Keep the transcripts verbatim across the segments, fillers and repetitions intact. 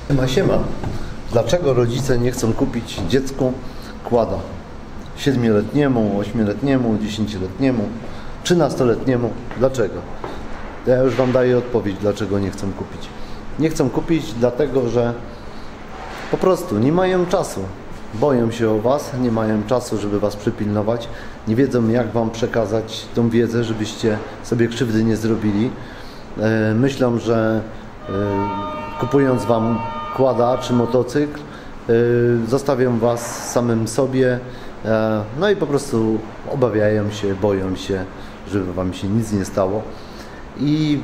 Siema, siema. Dlaczego rodzice nie chcą kupić dziecku quada? siedmioletniemu, ośmioletniemu, dziesięcioletniemu, trzynastoletniemu? Dlaczego? Ja już Wam daję odpowiedź, dlaczego nie chcą kupić. Nie chcą kupić dlatego, że po prostu nie mają czasu. Boją się o Was, nie mają czasu, żeby Was przypilnować. Nie wiedzą, jak Wam przekazać tą wiedzę, żebyście sobie krzywdy nie zrobili. Myślą, że kupując Wam quada czy motocykl, zostawią Was samym sobie, no i po prostu obawiają się, boją się, żeby Wam się nic nie stało. I,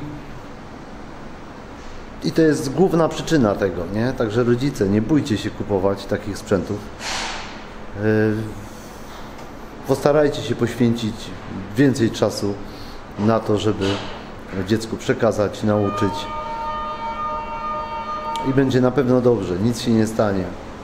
i to jest główna przyczyna tego, nie? Także rodzice, nie bójcie się kupować takich sprzętów. Postarajcie się poświęcić więcej czasu na to, żeby dziecku przekazać, nauczyć. I będzie na pewno dobrze, nic się nie stanie.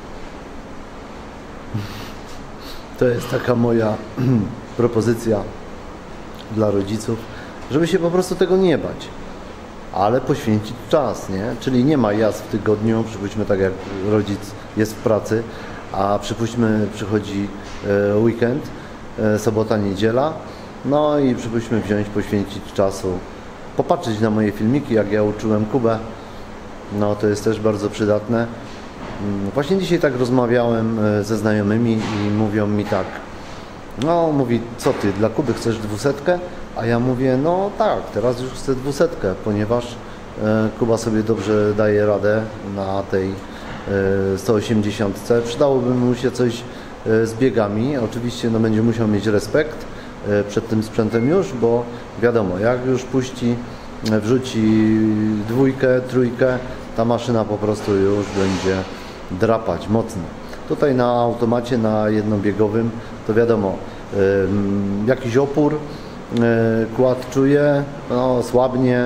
To jest taka moja propozycja dla rodziców, żeby się po prostu tego nie bać, ale poświęcić czas, nie? Czyli nie ma jazd w tygodniu, przypuśćmy tak jak rodzic jest w pracy, a przypuśćmy przychodzi weekend, sobota, niedziela, no i przypuśćmy wziąć, poświęcić czasu, popatrzeć na moje filmiki, jak ja uczyłem Kubę. No to jest też bardzo przydatne. Właśnie dzisiaj tak rozmawiałem ze znajomymi i mówią mi tak, no mówi, co ty, dla Kuby chcesz dwusetkę? A ja mówię, no tak, teraz już chcę dwusetkę, ponieważ Kuba sobie dobrze daje radę na tej sto osiemdziesiątce. Przydałoby mu się coś z biegami, oczywiście no, będzie musiał mieć respekt przed tym sprzętem już, bo wiadomo, jak już puści, wrzuci dwójkę, trójkę, ta maszyna po prostu już będzie drapać mocno. Tutaj na automacie, na jednobiegowym, to wiadomo, yy, jakiś opór yy, quad czuje, no, słabnie.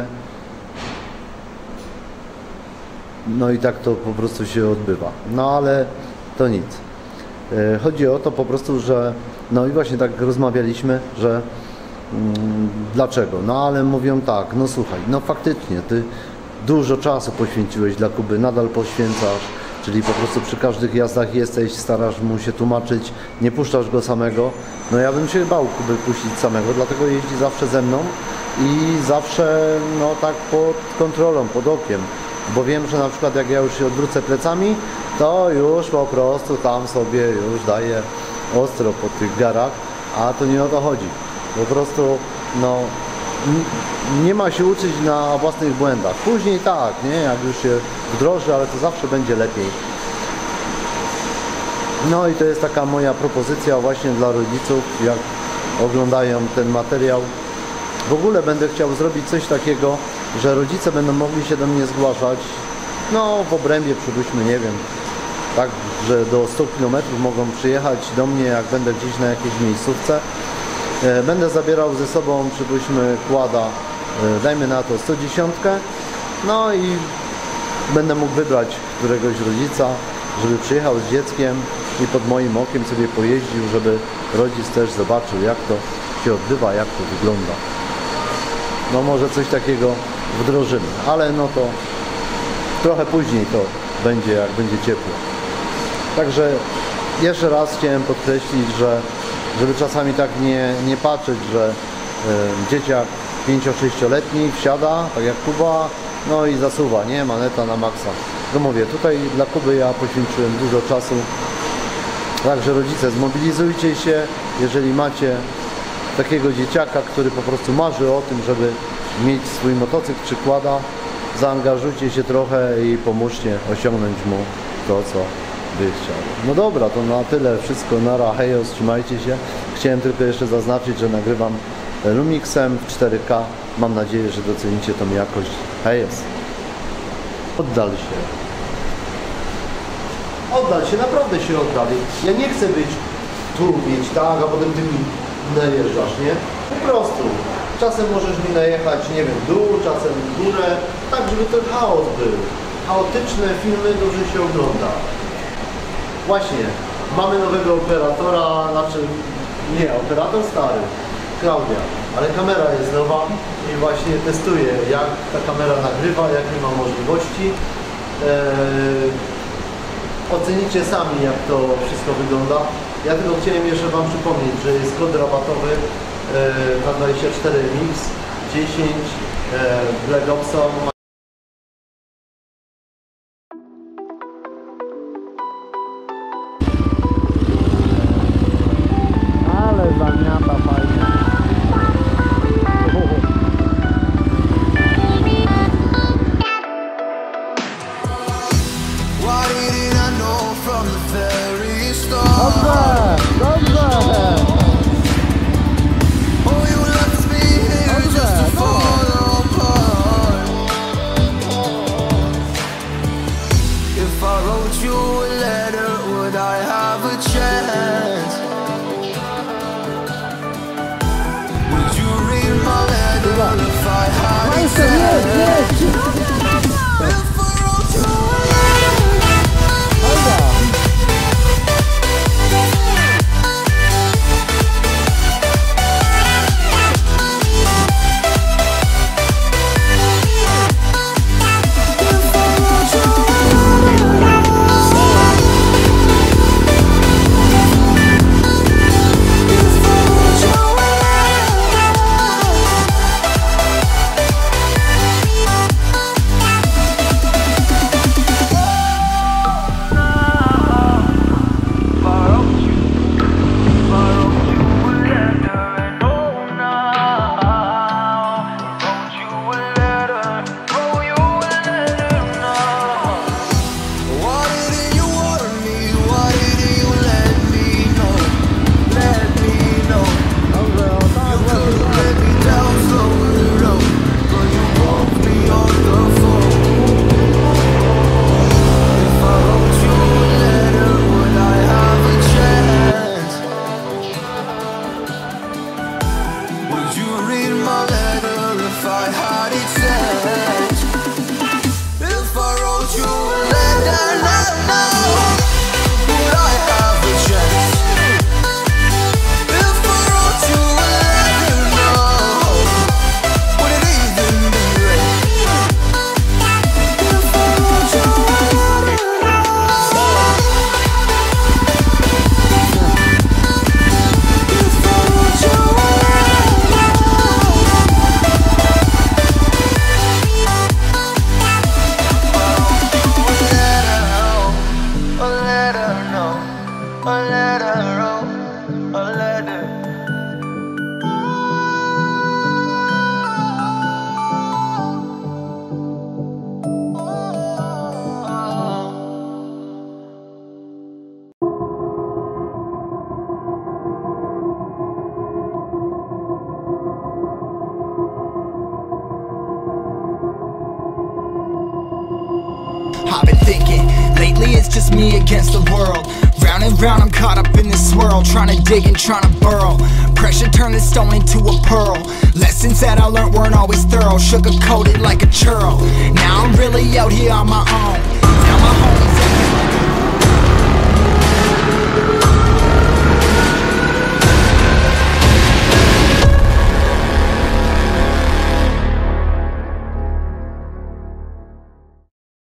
No i tak to po prostu się odbywa. No ale to nic. Yy, chodzi o to po prostu, że no i właśnie tak rozmawialiśmy, że dlaczego? No ale mówią tak, no słuchaj, no faktycznie ty dużo czasu poświęciłeś dla Kuby, nadal poświęcasz, czyli po prostu przy każdych jazdach jesteś, starasz mu się tłumaczyć, nie puszczasz go samego. No ja bym się bał Kuby puścić samego, dlatego jeździ zawsze ze mną i zawsze no tak pod kontrolą, pod okiem, bo wiem, że na przykład jak ja już się odwrócę plecami, to już po prostu tam sobie już daję ostro po tych garach, a to nie o to chodzi. Po prostu no, nie ma się uczyć na własnych błędach. Później tak, nie? Jak już się wdroży, ale to zawsze będzie lepiej. No i to jest taka moja propozycja właśnie dla rodziców, jak oglądają ten materiał. W ogóle będę chciał zrobić coś takiego, że rodzice będą mogli się do mnie zgłaszać, no w obrębie przypuśćmy, nie wiem, tak, że do stu kilometrów mogą przyjechać do mnie, jak będę gdzieś na jakiejś miejscówce. Będę zabierał ze sobą, przypuśćmy, quada, dajmy na to sto dziesięć, no i będę mógł wybrać któregoś rodzica, żeby przyjechał z dzieckiem i pod moim okiem sobie pojeździł, żeby rodzic też zobaczył, jak to się odbywa, jak to wygląda. No może coś takiego wdrożymy, ale no to trochę później to będzie, jak będzie ciepło. Także jeszcze raz chciałem podkreślić, że żeby czasami tak nie, nie patrzeć, że y, dzieciak pięcio-sześcioletni wsiada, tak jak Kuba, no i zasuwa, nie? Maneta na maksa. No mówię, tutaj dla Kuby ja poświęciłem dużo czasu. Także rodzice, zmobilizujcie się, jeżeli macie takiego dzieciaka, który po prostu marzy o tym, żeby mieć swój motocykl czy quada, zaangażujcie się trochę i pomóżcie osiągnąć mu to, co by chciał. No dobra, to na tyle wszystko. Nara, hejos, trzymajcie się. Chciałem tylko jeszcze zaznaczyć, że nagrywam Lumixem w cztery K. Mam nadzieję, że docenicie tą jakość. Hejos. Oddal się. Oddal się, naprawdę się oddal. Ja nie chcę być tu mieć, tak, a potem ty mi najeżdżasz, nie? Po prostu. Czasem możesz mi najechać, nie wiem, w dół, czasem w górę, tak żeby ten chaos był. Chaotyczne filmy dobrze się ogląda. Właśnie, mamy nowego operatora, znaczy nie, operator stary, Klaudia, ale kamera jest nowa i właśnie testuję, jak ta kamera nagrywa, jakie ma możliwości. Ocenicie sami, jak to wszystko wygląda. Ja tylko chciałem jeszcze Wam przypomnieć, że jest kod rabatowy na dwadzieścia cztery mix dziesięć Black Opsa. Ale zamiata fajnie. Dobrze, dobrze. I've been thinking, lately it's just me against the world. Round and round I'm caught up in this swirl, trying to dig and trying to burrow. Pressure turned the stone into a pearl. Lessons that I learned weren't always thorough, sugar coated like a churl. Now I'm really out here on my own. Now my home